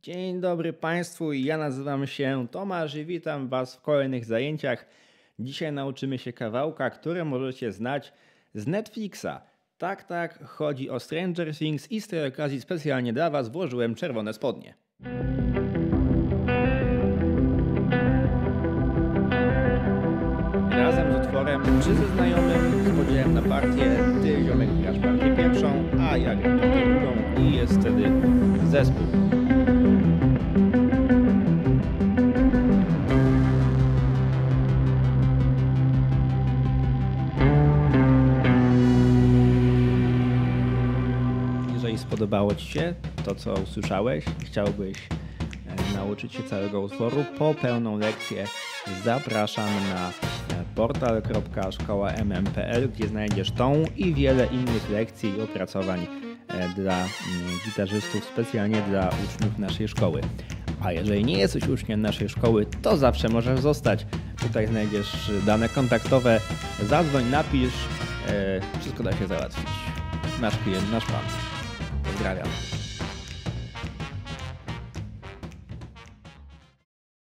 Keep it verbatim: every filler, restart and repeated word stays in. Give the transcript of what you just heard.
Dzień dobry Państwu, ja nazywam się Tomasz i witam Was w kolejnych zajęciach. Dzisiaj nauczymy się kawałka, który możecie znać z Netflixa. Tak, tak, chodzi o Stranger Things i z tej okazji specjalnie dla Was włożyłem czerwone spodnie. Razem z utworem czy ze znajomym z podziałem na partię, Ty ziomek grasz partię pierwszą, a ja gram partię drugą i jest wtedy zespół. Jeżeli spodobało Ci się to, co usłyszałeś, chciałbyś nauczyć się całego utworu, po pełną lekcję zapraszam na portal kropka szkoła m m kropka p l, gdzie znajdziesz tą i wiele innych lekcji i opracowań dla gitarzystów, specjalnie dla uczniów naszej szkoły. A jeżeli nie jesteś uczniem naszej szkoły, to zawsze możesz zostać. Tutaj znajdziesz dane kontaktowe, zadzwoń, napisz, wszystko da się załatwić. Nasz klient, nasz pan. Pozdrawiam.